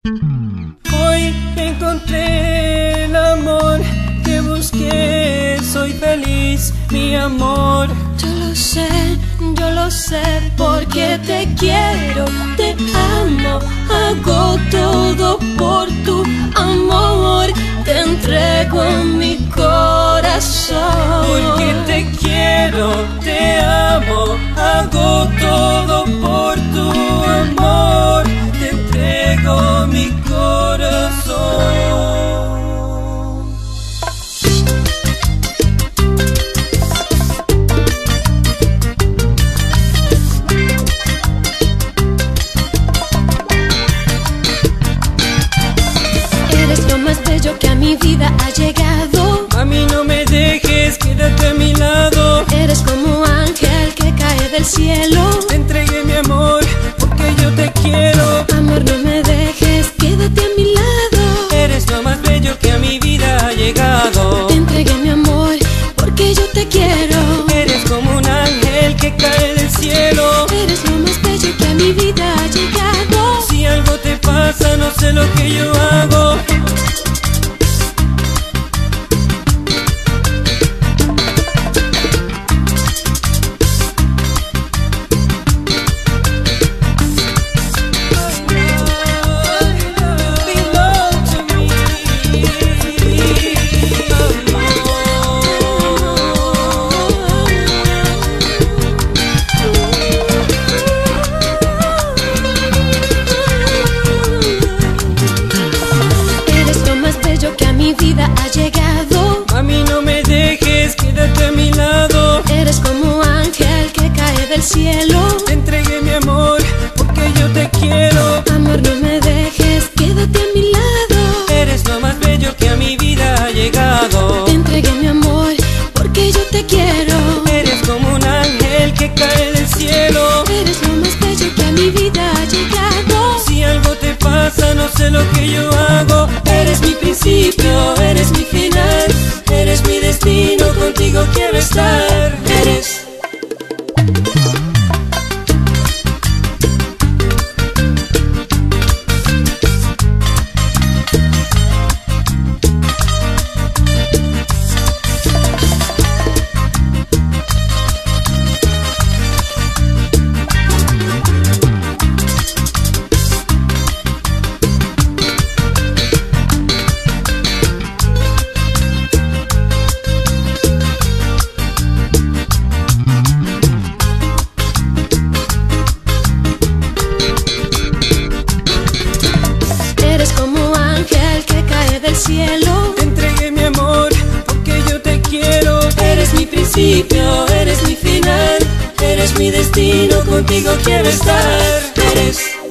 Hoy encontré el amor que busqué, soy feliz, mi amor. Yo lo sé, porque te quiero, te amo, hago todo por tu amor, te entrego mi corazón. Porque te quiero, te amo, hago todo por tu amor, te entrego mi corazón. Eres lo más bello que a mi vida ha llegado. Mami, no me dejes, quédate a mi lado. Eres como un ángel que cae del cielo. Te entregué mi amor, porque yo te quiero. Amor, no me dejes, quédate a mi lado. Eres lo más bello que a mi vida ha llegado. Te entregué mi amor, porque yo te quiero. Eres como un ángel que cae del cielo. Eres lo más bello que a mi vida ha llegado. Si algo te pasa, no sé lo que yo hago. Mi vida ha llegado. Mami, no me dejes, quédate a mi lado. Eres como un ángel que cae del cielo. Te entregué mi amor, porque yo te quiero. Amor, no me dejes, quédate a mi lado. Eres lo más bello que a mi vida ha llegado. Te entregué mi amor, porque yo te quiero. Eres como un ángel que cae del cielo. Eres lo más bello que a mi vida ha llegado. Si algo te pasa, no sé lo que yo hago. Eres mi principio, eres mi final, eres mi destino, contigo quiero estar. Eres cielo. Te entregué mi amor, porque yo te quiero. Eres mi principio, eres mi final, eres mi destino, contigo quiero estar. Eres